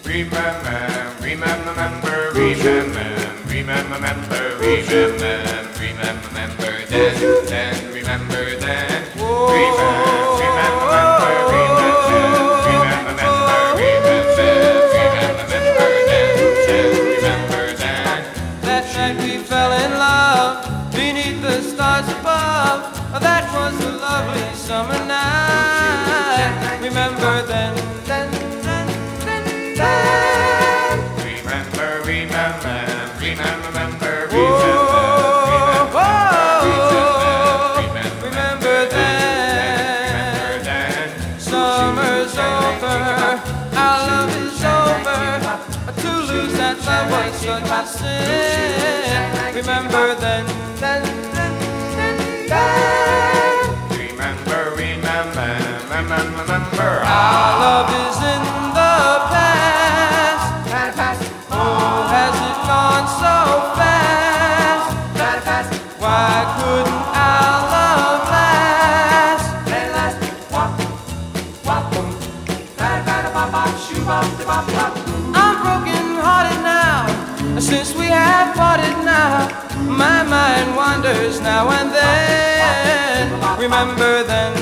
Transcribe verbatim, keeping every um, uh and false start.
Re-mem-mem, re-mem-mem-mem-ber, re-mem-mem, re-mem-mem-mem-ber, re-mem-mem, re-mem-mem-mem-ber, then, then, remember then. Re-mem, re-mem-mem-mem-ber, re-mem-mem, re-mem-mem-mem-ber, then, then, remember then. That night we fell in love beneath the stars above. That was a lovely summer night. Remember then, then, then, then, then. Remember, remember, remember, remember, remember then. Summer's over, our love is over. To lose that love was such a sin. Remember then, then, then, then, then. Remember, remember, remember. Our love is in the past. Oh, has it gone so fast? Why couldn't our love last? I'm broken hearted now, since we have parted now. My mind wanders now and then. Remember then.